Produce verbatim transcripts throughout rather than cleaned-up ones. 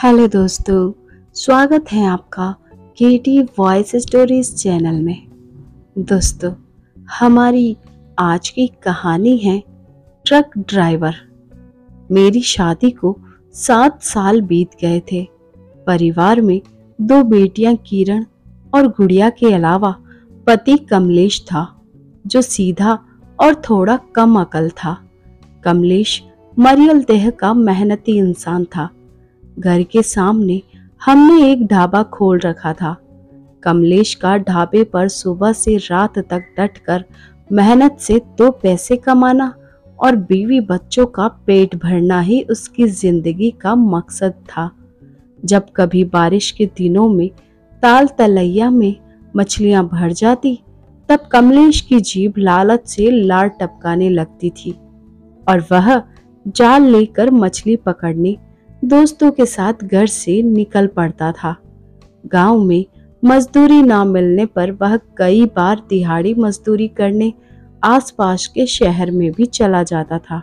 Hello दोस्तों, स्वागत है आपका केटी वॉइस स्टोरीज चैनल में। दोस्तों, हमारी आज की कहानी है ट्रक ड्राइवर। मेरी शादी को सात साल बीत गए थे। परिवार में दो बेटियां किरण और गुड़िया के अलावा पति कमलेश था, जो सीधा और थोड़ा कम अकल था। कमलेश मरियल देह का मेहनती इंसान था। घर के सामने हमने एक ढाबा खोल रखा था। कमलेश का ढाबे पर सुबह से रात तक डटकर मेहनत से दो पैसे कमाना और बीवी बच्चों का पेट भरना ही उसकी जिंदगी का मकसद था। जब कभी बारिश के दिनों में ताल तलैया में मछलियां भर जाती, तब कमलेश की जीभ लालच से लार टपकाने लगती थी और वह जाल लेकर मछली पकड़ने दोस्तों के साथ घर से निकल पड़ता था। गांव में मजदूरी ना मिलने पर वह कई बार दिहाड़ी मजदूरी करने आसपास के शहर में भी चला जाता था।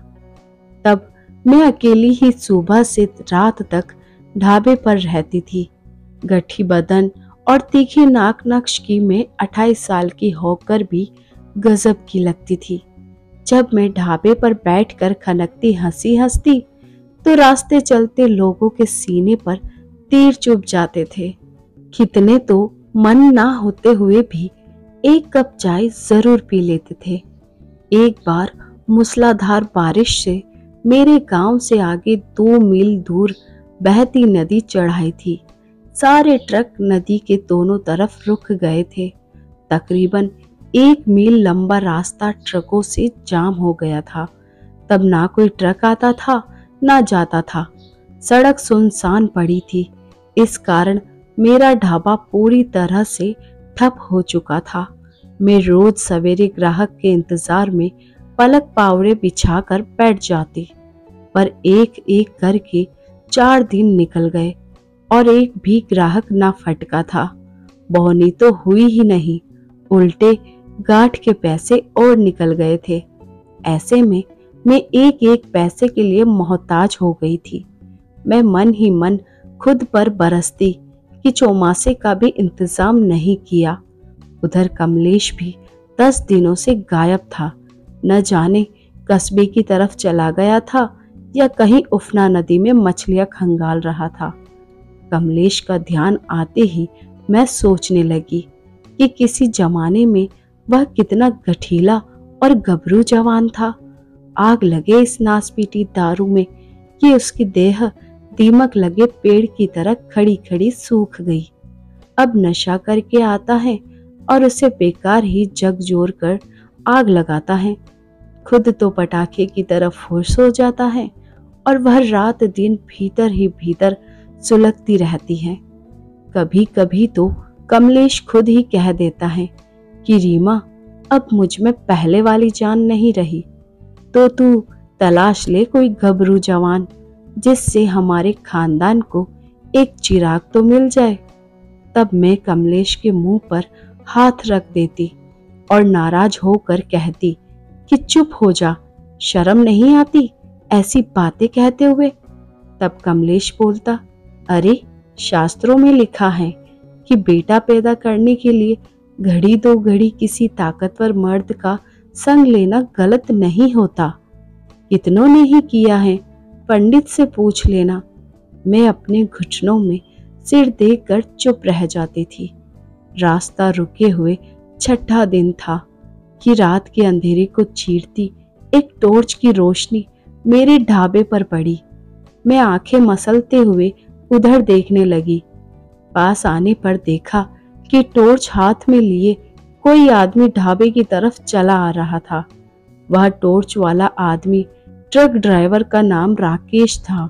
तब मैं अकेली ही सुबह से रात तक ढाबे पर रहती थी। गठी बदन और तीखी नाक नक्श की मैं अट्ठाईस साल की होकर भी गजब की लगती थी। जब मैं ढाबे पर बैठकर खनकती हंसी हंसती, तो रास्ते चलते लोगों के सीने पर तीर चुभ जाते थे। कितने तो मन ना होते हुए भी एक कप चाय जरूर पी लेते थे। एक बार मूसलाधार बारिश से मेरे गांव से आगे दो मील दूर बहती नदी चढ़ाई थी। सारे ट्रक नदी के दोनों तरफ रुक गए थे। तकरीबन एक मील लंबा रास्ता ट्रकों से जाम हो गया था। तब ना कोई ट्रक आता था ना जाता था। सड़क सुनसान पड़ी थी। इस कारण मेरा ढाबा पूरी तरह से ठप हो चुका था। मैं रोज सवेरे ग्राहक के इंतजार में पलक पावड़े बिछाकर बैठ जाती, पर एक एक करके चार दिन निकल गए और एक भी ग्राहक ना फटका था। बोहनी तो हुई ही नहीं, उल्टे गांठ के पैसे और निकल गए थे। ऐसे में मैं एक एक पैसे के लिए मोहताज हो गई थी। मैं मन ही मन खुद पर बरसती कि चौमासे का भी इंतजाम नहीं किया। उधर कमलेश भी दस दिनों से गायब था। न जाने कस्बे की तरफ चला गया था या कहीं उफना नदी में मछलियां खंगाल रहा था। कमलेश का ध्यान आते ही मैं सोचने लगी कि किसी जमाने में वह कितना गठीला और गबरू जवान था। आग लगे इस नासपीटी दारू में कि उसकी देह दीमक लगे पेड़ की तरह खड़ी खड़ी सूख गई। अब नशा करके आता है और उसे बेकार ही जग जोर कर आग लगाता है। खुद तो पटाखे की तरफ होश हो जाता है और वह रात दिन भीतर ही भीतर सुलगती रहती है। कभी कभी तो कमलेश खुद ही कह देता है कि रीमा, अब मुझ में पहले वाली जान नहीं रही, तो तू तलाश ले कोई गबरू जवान जिससे हमारे खानदान को एक चिराग तो मिल जाए। तब मैं कमलेश के मुंह पर हाथ रख देती और नाराज होकर कहती कि चुप हो जा, शर्म नहीं आती ऐसी बातें कहते हुए। तब कमलेश बोलता, अरे शास्त्रों में लिखा है कि बेटा पैदा करने के लिए घड़ी दो घड़ी किसी ताकतवर मर्द का संग लेना गलत नहीं होता। कितनों ने ही किया है, पंडित से पूछ लेना। मैं अपने घुटनों में सिर देकर चुप रह जाती थी। रास्ता रुके हुए छठा दिन था कि रात के अंधेरे को चीरती एक टॉर्च की रोशनी मेरे ढाबे पर पड़ी। मैं आंखें मसलते हुए उधर देखने लगी। पास आने पर देखा कि टॉर्च हाथ में लिए कोई आदमी ढाबे की तरफ चला आ रहा था। वह टॉर्च वाला आदमी ट्रक ड्राइवर का नाम राकेश था।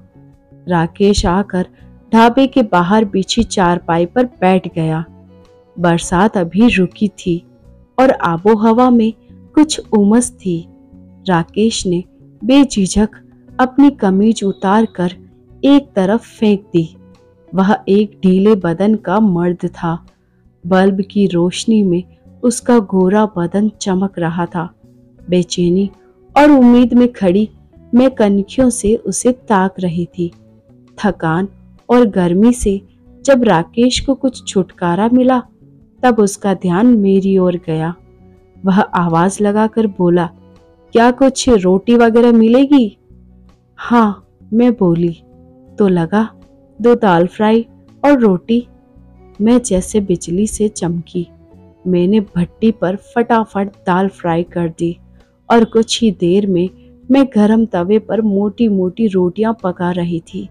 राकेश आकर ढाबे के बाहर बिछी चारपाई पर बैठ गया। बरसात अभी रुकी थी और आबो हवा में कुछ उमस थी। राकेश ने बेझिझक अपनी कमीज उतार कर एक तरफ फेंक दी। वह एक ढीले बदन का मर्द था। बल्ब की रोशनी में उसका गोरा बदन चमक रहा था। बेचैनी और उम्मीद में खड़ी मैं कनखियों से उसे ताक रही थी। थकान और गर्मी से जब राकेश को कुछ छुटकारा मिला तब उसका ध्यान मेरी ओर गया। वह आवाज लगाकर बोला, क्या कुछ रोटी वगैरह मिलेगी? हाँ, मैं बोली। तो लगा दो दाल फ्राई और रोटी। मैं जैसे बिजली से चमकी। मैंने भट्टी पर फटाफट दाल फ्राई कर दी और कुछ ही देर में मैं गरम तवे पर मोटी मोटी रोटियां पका रही थी।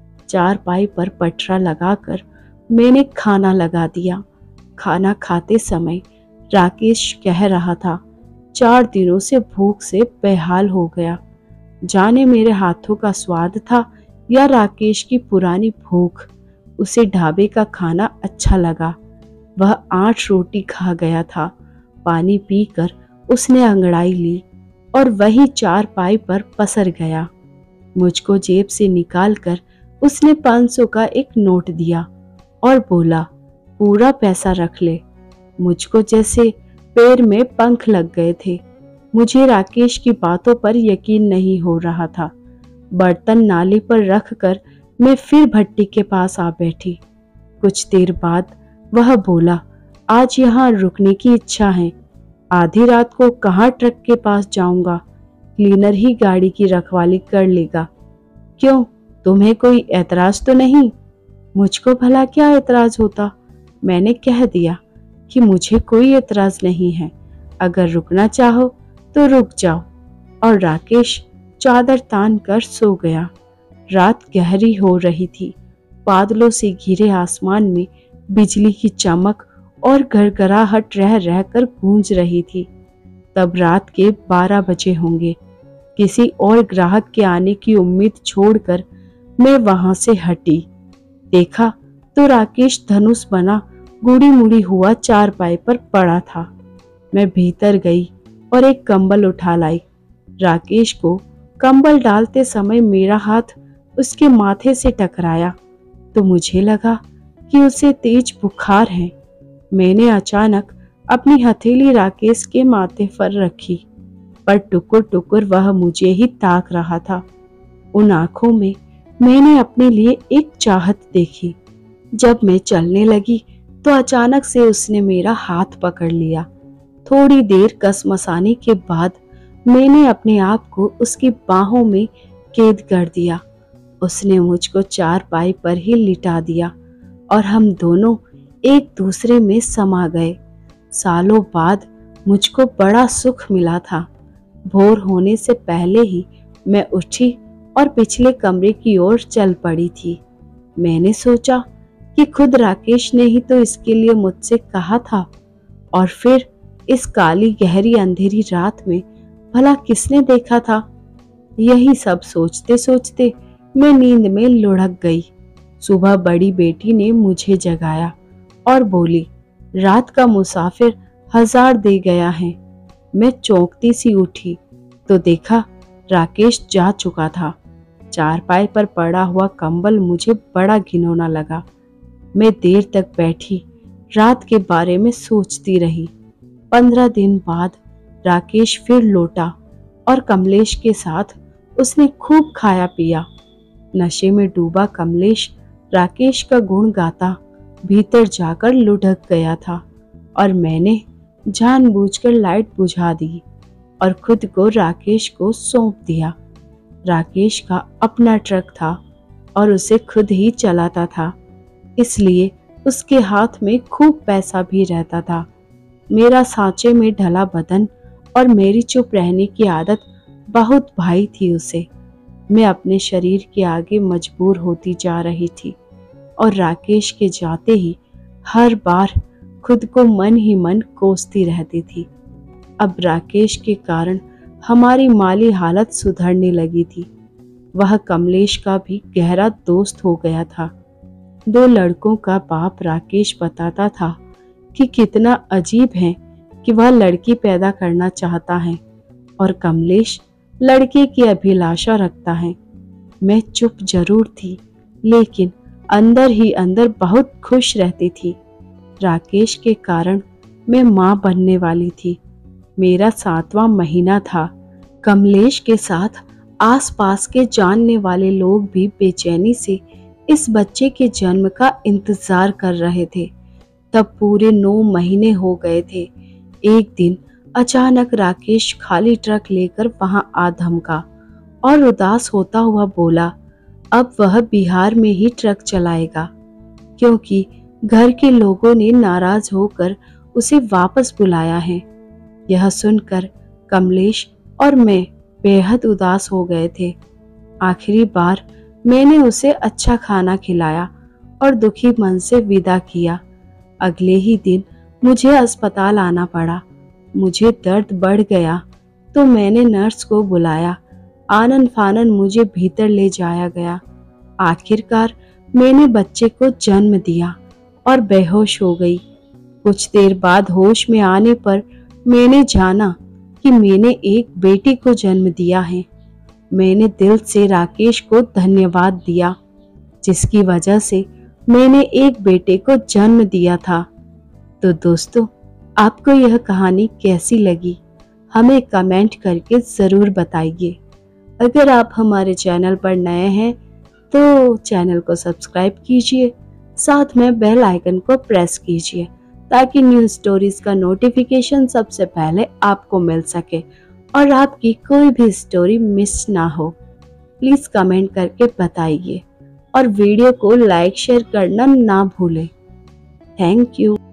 चारपाई पर पटरा लगाकर मैंने खाना लगा दिया। खाना खाते समय राकेश कह रहा था, चार दिनों से भूख से बेहाल हो गया। जाने मेरे हाथों का स्वाद था या राकेश की पुरानी भूख, उसे ढाबे का खाना अच्छा लगा। वह आठ रोटी खा गया था। पानी पीकर उसने अंगड़ाई ली और वही चारपाई पर पसर गया। मुझको जेब से निकालकर उसने पाँच सौ का एक नोट दिया और बोला, पूरा पैसा रख ले। मुझको जैसे पैर में पंख लग गए थे। मुझे राकेश की बातों पर यकीन नहीं हो रहा था। बर्तन नाली पर रखकर मैं फिर भट्टी के पास आ बैठी। कुछ देर बाद वह बोला, आज यहाँ रुकने की इच्छा है। आधी रात को कहाँ ट्रक के पास जाऊंगा, क्लीनर ही गाड़ी की रखवाली कर लेगा। क्यों, तुम्हें कोई एतराज तो नहीं? मुझको भला क्या एतराज होता? मैंने कह दिया कि मुझे कोई एतराज नहीं है, अगर रुकना चाहो तो रुक जाओ। और राकेश चादर तान कर सो गया। रात गहरी हो रही थी। बादलों से घिरे आसमान में बिजली की चमक और गड़गड़ाहट रह रहकर गूंज रही थी। तब रात के बारह बजे होंगे। किसी और ग्राहक के आने की उम्मीद छोड़कर मैं वहां से हटी। देखा तो राकेश धनुष बना गुड़ी मुड़ी हुआ चारपाई पर पड़ा था। मैं भीतर गई और एक कंबल उठा लाई। राकेश को कंबल डालते समय मेरा हाथ उसके माथे से टकराया तो मुझे लगा कि उसे तेज बुखार है। मैंने अचानक अपनी हथेली राकेश के माथे पर रखी, पर टुकुर टुकुर वह मुझे ही ताक रहा था। उन आंखों में मैंने अपने लिए एक चाहत देखी। जब मैं चलने लगी तो अचानक से उसने मेरा हाथ पकड़ लिया। थोड़ी देर कसमसाने के बाद मैंने अपने आप को उसकी बाहों में कैद कर दिया। उसने मुझको चारपाई पर ही लिटा दिया और हम दोनों एक दूसरे में समा गए। सालों बाद मुझको बड़ा सुख मिला था। भोर होने से पहले ही मैं उठी और पिछले कमरे की ओर चल पड़ी थी। मैंने सोचा कि खुद राकेश ने ही तो इसके लिए मुझसे कहा था, और फिर इस काली गहरी अंधेरी रात में भला किसने देखा था? यही सब सोचते सोचते मैं नींद में लुढ़क गई। सुबह बड़ी बेटी ने मुझे जगाया और बोली, रात का मुसाफिर हजार दे गया है। मैं चौंकती सी उठी तो देखा राकेश जा चुका था। चारपाई पर पड़ा हुआ कंबल मुझे बड़ा घिनौना लगा। मैं देर तक बैठी रात के बारे में सोचती रही। पंद्रह दिन बाद राकेश फिर लौटा और कमलेश के साथ उसने खूब खाया पिया। नशे में डूबा कमलेश राकेश का गुण गाता भीतर जाकर लुढ़क गया था और मैंने जानबूझकर लाइट बुझा दी और खुद को राकेश को सौंप दिया। राकेश का अपना ट्रक था और उसे खुद ही चलाता था, इसलिए उसके हाथ में खूब पैसा भी रहता था। मेरा सांचे में ढला बदन और मेरी चुप रहने की आदत बहुत भाई थी उसे। मैं अपने शरीर के आगे मजबूर होती जा रही थी और राकेश के जाते ही हर बार खुद को मन ही मन कोसती रहती थी। अब राकेश के कारण हमारी माली हालत सुधरने लगी थी। वह कमलेश का भी गहरा दोस्त हो गया था। दो लड़कों का बाप राकेश बताता था कि कितना अजीब है कि वह लड़की पैदा करना चाहता है और कमलेश लड़के की अभिलाषा रखता है। मैं चुप जरूर थी, लेकिन अंदर ही अंदर बहुत खुश रहती थी। राकेश के कारण मैं मां बनने वाली थी। मेरा सातवां महीना था। कमलेश के साथ आसपास के जानने वाले लोग भी बेचैनी से इस बच्चे के जन्म का इंतजार कर रहे थे। तब पूरे नौ महीने हो गए थे। एक दिन अचानक राकेश खाली ट्रक लेकर वहां आ धमका और उदास होता हुआ बोला, अब वह बिहार में ही ट्रक चलाएगा, क्योंकि घर के लोगों ने नाराज होकर उसे वापस बुलाया है। यह सुनकर कमलेश और मैं बेहद उदास हो गए थे। आखिरी बार मैंने उसे अच्छा खाना खिलाया और दुखी मन से विदा किया। अगले ही दिन मुझे अस्पताल आना पड़ा। मुझे दर्द बढ़ गया तो मैंने नर्स को बुलाया। आनन फानन मुझे भीतर ले जाया गया। आखिरकार मैंने बच्चे को जन्म दिया और बेहोश हो गई। कुछ देर बाद होश में आने पर मैंने जाना कि मैंने एक बेटी को जन्म दिया है। मैंने दिल से राकेश को धन्यवाद दिया, जिसकी वजह से मैंने एक बेटे को जन्म दिया था। तो दोस्तों, आपको यह कहानी कैसी लगी हमें कमेंट करके ज़रूर बताइए। अगर आप हमारे चैनल पर नए हैं तो चैनल को सब्सक्राइब कीजिए, साथ में बेल आइकन को प्रेस कीजिए ताकि न्यू स्टोरीज का नोटिफिकेशन सबसे पहले आपको मिल सके और आपकी कोई भी स्टोरी मिस ना हो। प्लीज़ कमेंट करके बताइए और वीडियो को लाइक शेयर करना ना भूलें। Thank you.